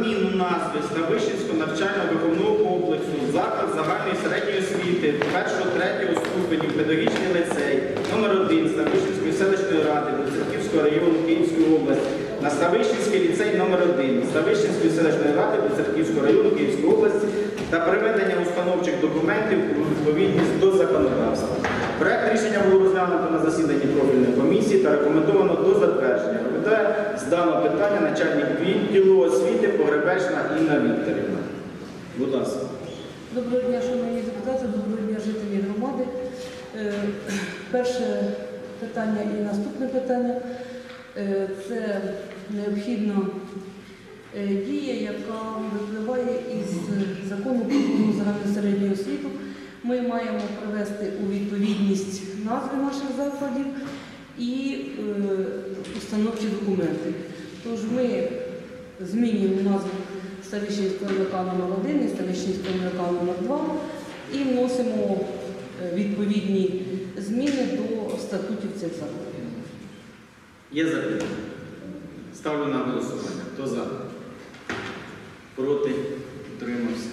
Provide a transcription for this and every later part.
заміну назви Ставищенського навчально-виховного комплексу заклад загальної середньої освіти 1-3 ступенів педагогічний ліцей номер 1 Ставищенської селищної ради Білоцерківського району Київської області на Ставищенський ліцей номер 1 Ставищенської селищної ради Білоцерківського району Київської області та приведення установчих документів у відповідність до законодавства. Проект рішення було розглянуто на засіданні профільної комісії та рекомендовано до затвердження. Доповідає з даного питання начальник відділу освіти Погребельна Інна Вікторівна. Будь ласка. Доброго дня, шановні депутати, доброго дня, жителі громади. Перше питання і наступне питання – це необхідна дія, яка випливає із закону про загальну середню освіту. Ми маємо привести у відповідність назви наших закладів і установчі документи. Тож ми змінюємо назву Ставищенського МВК номер 1 і Ставищенського МВК номер 2 і вносимо відповідні зміни до статутів цих закладів. Є запитання? Ставлю на голосування. Хто за? Проти? Утримався?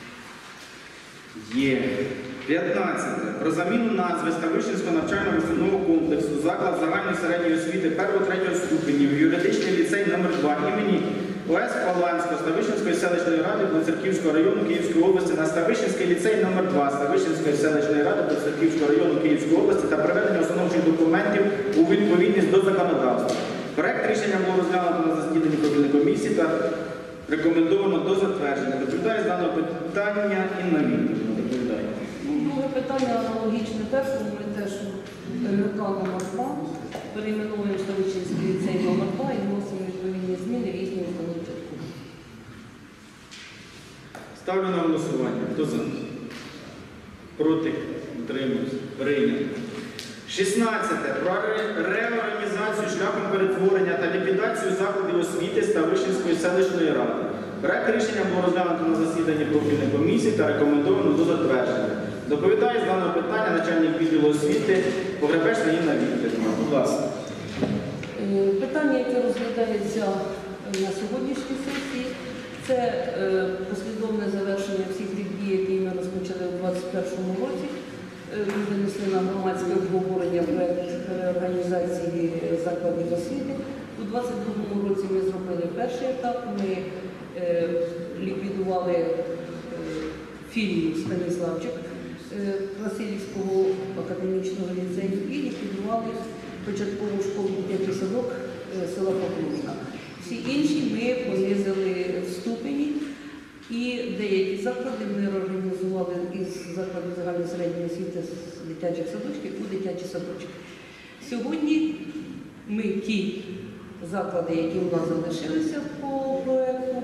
Є. 15. Про заміну назви Ставищенського навчально-виховного комплексу заклад загальної середньої освіти 1-3 ступенів юридичний ліцей номер 2 імені О.С. Паланського Ставищенської селищної ради Білоцерківського району Київської області на Ставищенський ліцей номер 2 Ставищенської селищної ради Білоцерківського району Київської області та приведення установчих документів у відповідність до законодавства. Проект рішення було розглянуто на засіданні профільної комісії та рекомендовано до затвердження. Доповідає з даного питання Інна Вікторівна. Доповідає. Друге питання аналогічне першому. Ми теж МВК номер 2 перейменуємо Ставищенський ліцей номер 2 і вносимо відповідні зміни в їхній установчі документи. Ставлю на голосування. Хто за? Проти? Утримався? Прийнято. 16. Про реорганізацію шляхом перетворення та ліквідацію закладів освіти Ставищенської селищної ради. Проект рішення було розглянуто на засіданні профільної комісії та рекомендовано до затвердження. Доповідає з даного питання начальник відділу освіти Погребельна Інна Вікторівна. Будь ласка. Питання, яке розглядається на сьогоднішній сесії, це послідовне завершення всіх тих дій, які ми розпочали у 2021 році. Ми винесли на громадське обговорення проєкт реорганізації закладів освіти. У 2022 році ми зробили перший етап. Ми ліквідували філію Станіславчик Васильівського академічного ліцею і ліквідували початкову школу дитячий садок села Поклужна. Всі інші ми понизили в ступені. І деякі заклади ми реорганізували із закладів загальної середньої освіти з дитячих садочків у дитячі садочки. Сьогодні ми ті заклади, які у нас залишилися по проєкту,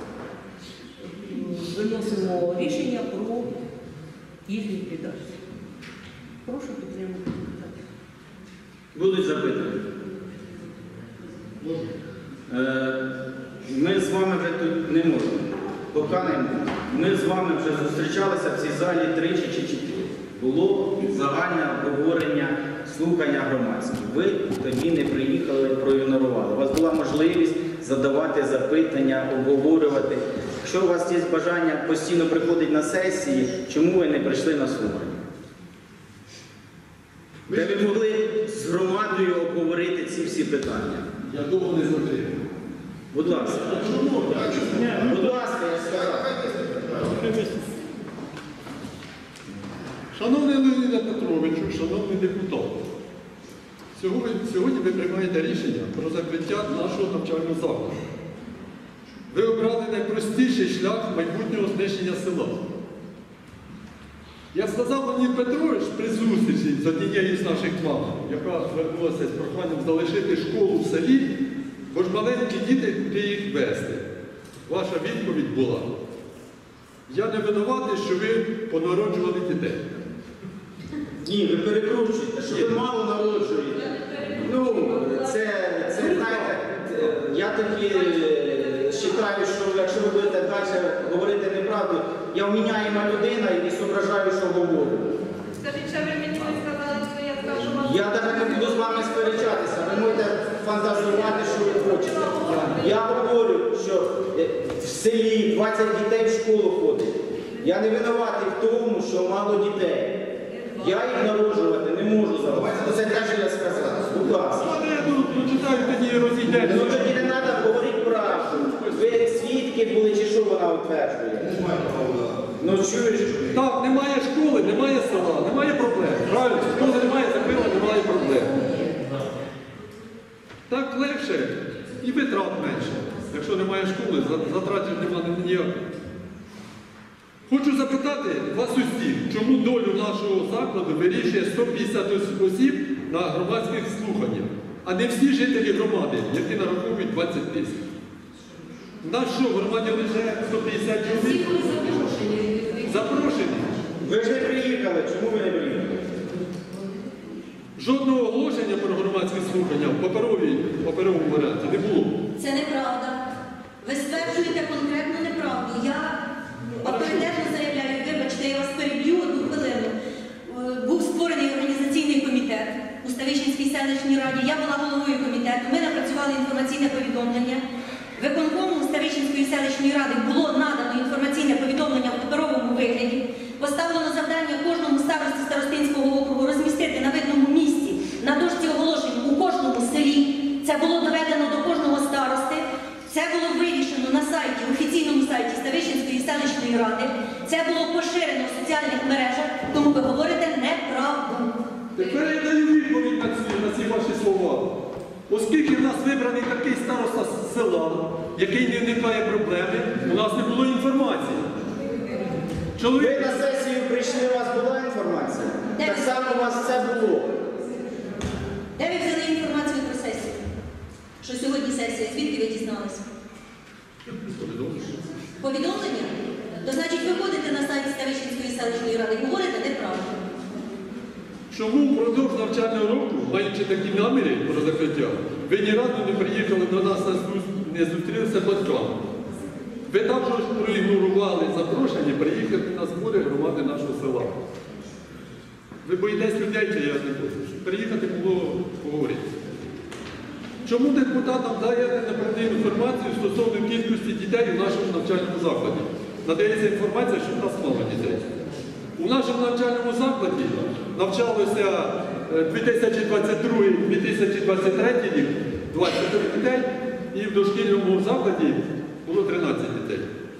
виносимо рішення про їх ліквідацію. Прошу підтримати питання. Будуть запитання? Ми з вами вже тут не можемо. Поки не можемо. Ми з вами вже зустрічалися в цій залі 3 чи 4. Було загальне обговорення, слухання громадські. Ви тоді не приїхали, проігнорували. У вас була можливість задавати запитання, обговорювати. Якщо у вас є бажання постійно приходити на сесії, чому ви не прийшли на слухання? Де ви могли з громадою обговорити ці всі питання? Я довго не затримую. Будь ласка. Будь ласка, я сказав. Шановний Леоніде Петровичу, шановний депутат, сьогодні ви приймаєте рішення про закриття нашого навчального закладу. Ви обрали найпростіший шлях майбутнього знищення села. Я сказав Леонід Петрович при зустрічі з однією з наших мам, яка звернулася з проханням залишити школу в селі, бо ж маленькі діти, куди їх вести. Ваша відповідь була: я не винуватий, що ви понароджували дітей. Ні, ви перекручуєте, що ви мало народжуєте. Ну, це знаєте, я тоді вважаю, що якщо ви будете далі говорити неправду, я вміняєма людина і не зображаю, що говорю. Скажіть, що ви мені не сказали, що я скажу вам? Я навіть не буду з вами сперечатися. Ви можете фантазувати, що ви хочете. Я говорю, що в селі 20 дітей в школу ходить. Я не винуватий в тому, що мало дітей. Я їх народжувати не можу зараз. Це теж я сказав. Будь ласка. Прочитаю, тоді розійдеться. Ну тоді не треба говорити правду. Ви свідки були чи що вона утверджує? Ну чуєш? Так, немає школи, немає села, немає проблем. Правильно, школи немає, закрила, немає проблем. Так легше і витрат менше. Якщо немає школи, затратів немає ніяких. Хочу запитати вас усіх, чому долю нашого закладу вирішує 150 осіб на громадських слуханнях, а не всі жителі громади, які нараховують 20 тисяч. У нас що, в громаді лише 150 чоловік? Запрошені. Ви ж не приїхали. Чому ви не приїхали? Жодного оголошення про громадські слухання в паперовому варіанті не було. Це неправда. Ви стверджуєте конкретну неправду. Я авторитетно заявляю, вибачте, я вас переб'ю одну хвилину. Був створений організаційний комітет у Ставищенській селищній раді. Я була головою комітету. Ми напрацювали інформаційне повідомлення. Виконкому Ставищенської селищної ради було надано інформаційне повідомлення в паперовому вигляді. Поставлено завдання кожному старості Старостинського округу розмістити на видному місці, на дошці оголошень у кожному селі. Це було доведено до кожного старости. Це було вивішено на сайті, офіційному сайті Ставищенської селищної ради. Це було поширено в соціальних мережах, тому ви говорите неправду. Тепер я даю відповідь на ці ваші слова. Оскільки в нас вибраний такий староста з села, який не вникає проблеми, у нас не було інформації. Ви на сесію прийшли, у вас була інформація? Так само у вас це було. Де ви взяли інформацію про сесію? Що сьогодні сесія? Звідки ви дізналися? Повідомлення? То значить ви ходите на сайт Ставищенської селищної ради і говорите неправду. Чому впродовж навчального року, маючи такі наміри про закриття, ви ні разу не приїхали до нас, не зустрілися батьками? Ви також проігнорували запрошення приїхати на збори громади нашого села. Ви боїтесь людей, чи я не хочу? Приїхати було поговорити. Чому депутатам даєте неправдиву інформацію стосовно кількості дітей у нашому навчальному закладі? Надається інформація, що в нас мало дітей. У нашому навчальному закладі навчалося 2022-2023 рік 20 дітей, і в дошкільному закладі було 13 дітей.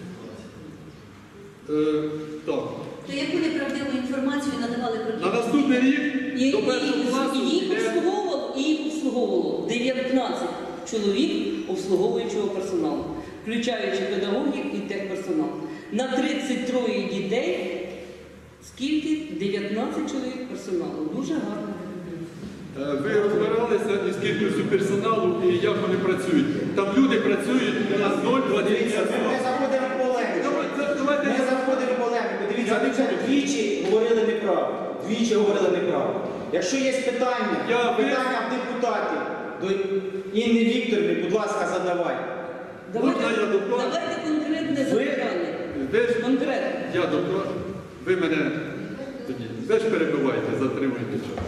Так. То яку неправдиву інформацію надавали про дітей? На наступний рік до першого класу І їх обслуговувало 19 чоловік обслуговуючого персоналу, включаючи педагогів і техперсонал. На 33 дітей скільки? 19 чоловік персоналу. Дуже гарно. Ви розбиралися із кількістю персоналу і як вони працюють. Там люди працюють у нас 0,25. Ми заходимо в полеміку. Ми заходимо в полеміку. Дивіться, ви вже двічі говорили неправду. Двічі говорили неправду. Якщо є питання в депутатів до Інни Вікторівни, будь ласка, задавайте. Можна я докладу? Давайте конкретне запитання. Конкретно. Я докладу. Ви мене тоді теж перебиваєте, затримуєте час.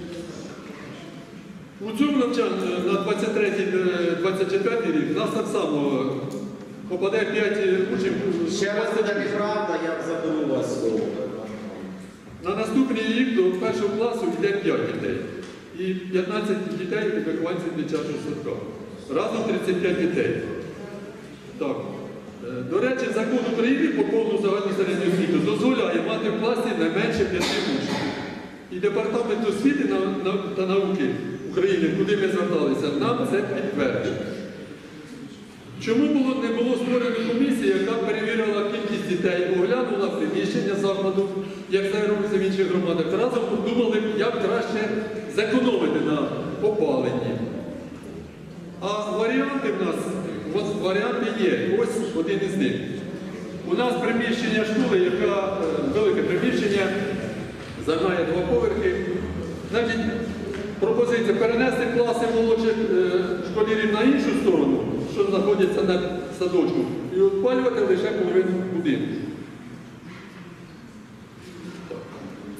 У цьому навчанні на 23-24 рік нас так само попаде 5 учнів. Ще раз буде неправда, я заберу вас слово. На наступний рік до першого класу йде 5 дітей. І 15 дітей вихованців дитячого садка. Разом 35 дітей. Так. До речі, закон України по повну загальну середню освіту дозволяє мати в класі не менше 5 учнів. І Департамент освіти та науки України, куди ми зверталися, нам це підтверджує. Чому не було створено комісія, яка перевірила кількість дітей, оглянула приміщення закладу, як це робиться в інших громадах, разом подумали, як краще зекономити на опаленні. А варіанти в нас, варіанти є, ось один із них. У нас приміщення школи, яка велике приміщення, займає 2 поверхи. Значить, пропозиція перенести класи молодших школярів на іншу сторону, що знаходяться на садочку, і опалювати лише половину будинку.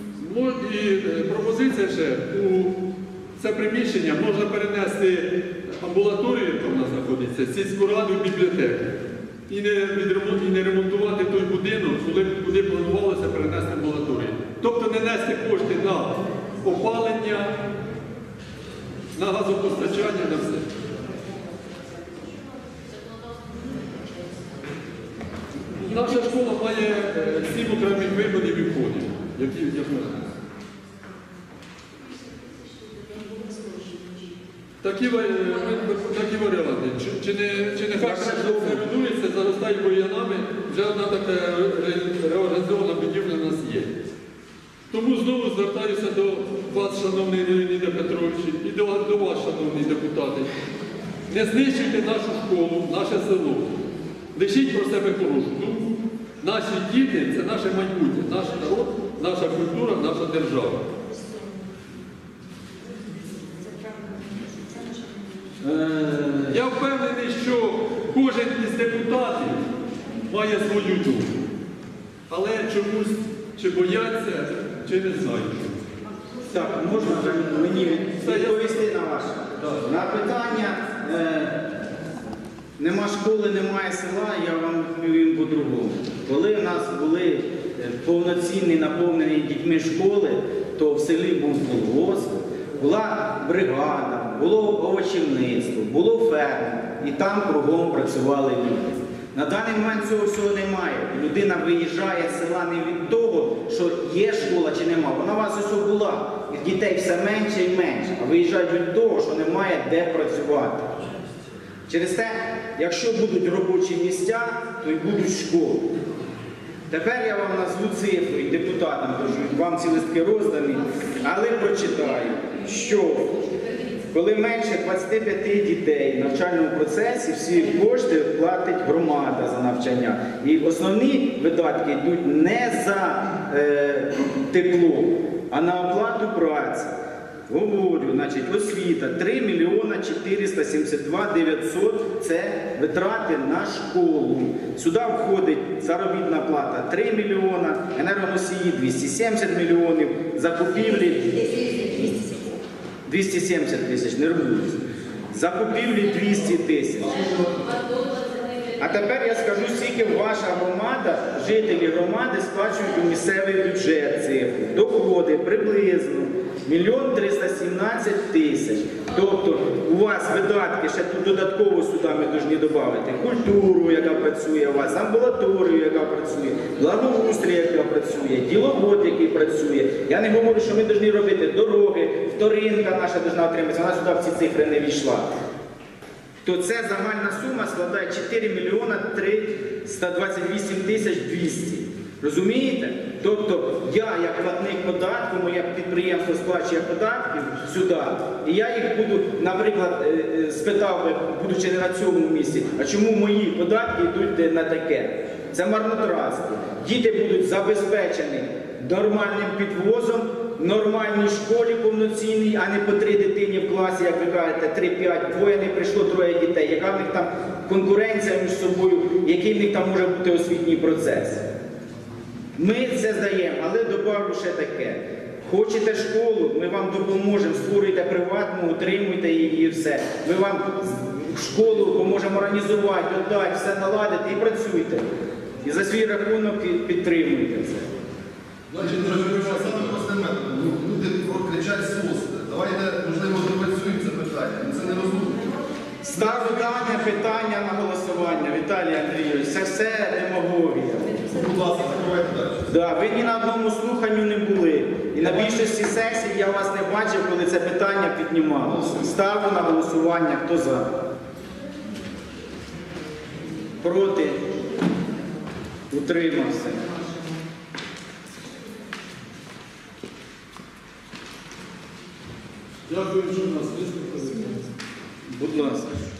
І пропозиція ще, у це приміщення можна перенести амбулаторію, яка в нас знаходиться, сільську раду, бібліотеку. І не ремонтувати той будинок, куди планувалося перенести амбулаторію. Тобто не нести кошти на опалення, на газопостачання, на все. Наша школа має 7 окремих виходів і входів, які я знаю. Такі варіанти. Чи не хай руйнується, заростає бур'янами, вже одна така реорганізована будівля в нас є. Тому знову звертаюся до вас, шановний Леоніде Петрович, і до вас, шановні депутати. Не знищуйте нашу школу, наше село. Лишіть про себе хорошу думку. Наші діти – це наше майбутнє, наш народ, наша культура, наша держава. Я впевнений, що кожен із депутатів має свою думку. Але чомусь чи бояться, чи не знають. Так, можна мені відповісти на ваше? На питання нема школи, немає села, я вам відповім по-другому. Коли в нас були повноцінні, наповнені дітьми школи, то в селі був колгосп, була бригада, було овочівництво, було ферма, і там кругом працювали люди. На даний момент цього всього немає. Людина виїжджає з села не від того, що є школа чи нема. Вона у вас ось була, і дітей все менше і менше, а виїжджають від того, що немає де працювати. Через те, якщо будуть робочі місця, то й будуть школи. Тепер я вам назву цифру, і депутатам кажу, вам ці листки роздані, але прочитаю, що коли менше 25 дітей в навчальному процесі, всі кошти платить громада за навчання. І основні видатки йдуть не за тепло, а на оплату праці. Говорю, значить, освіта 3 мільйона 472 900 – це витрати на школу. Сюди входить заробітна плата 3 мільйона, енергоносії 270 мільйонів, закупівлі 270 тисяч, нервуюсь. Закупівлі 200 тисяч. А тепер я скажу, скільки ваша громада, жителі громади сплачують у місцевий бюджет цифру. Доходи приблизно 1 317 тисяч. Тобто у вас видатки, ще тут додатково сюди ми повинні додати культуру, яка працює у вас, амбулаторію, яка працює, благоустрій, яка працює, діловод, який працює. Я не говорю, що ми повинні робити дороги, вторинка наша повинна отриматися, вона сюди в ці цифри не війшла. То це загальна сума складає 4 мільйона 328 тисяч 200. Розумієте? Тобто я, як платник податку, моє підприємство сплачує податків сюди, і я їх буду, наприклад, спитав би, будучи не на цьому місці, а чому мої податки йдуть на таке? Це марнотратство. Діти будуть забезпечені нормальним підвозом, в нормальній школі повноцінній, а не по 3 дитині в класі, як ви кажете, 3-5, двоє не прийшло, 3 дітей. Яка в них там конкуренція між собою, який в них там може бути освітній процес? Ми це здаємо, але добавлю ще таке. Хочете школу, ми вам допоможемо, створюйте приватну, утримуйте її і все. Ми вам школу поможемо організувати, додати, все наладити і працюйте. І за свій рахунок підтримуйте це. Значить, саме простим методом. Люди кричать СОС. Давайте, можливо, допрацюємо це питання. Це не розумно. Ставлю дане питання на голосування, Віталій Андрійович. Це все демагогія. Будь ласка, закривайте далі. Да, ви ні на одному слуханню не були. І на більшості сесій я вас не бачив, коли це питання піднімалося. Ставлю на голосування. Хто за? Проти? Утримався. Дякую, що нас вислухали. Будь ласка.